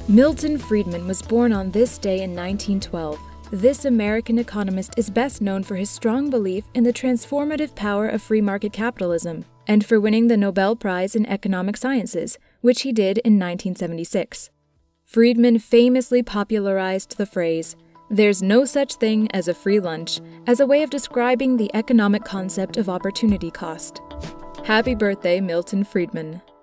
Milton Friedman was born on this day in 1912. This American economist is best known for his strong belief in the transformative power of free market capitalism, and for winning the Nobel Prize in Economic Sciences, which he did in 1976. Friedman famously popularized the phrase, "There's no such thing as a free lunch," as a way of describing the economic concept of opportunity cost. Happy birthday, Milton Friedman.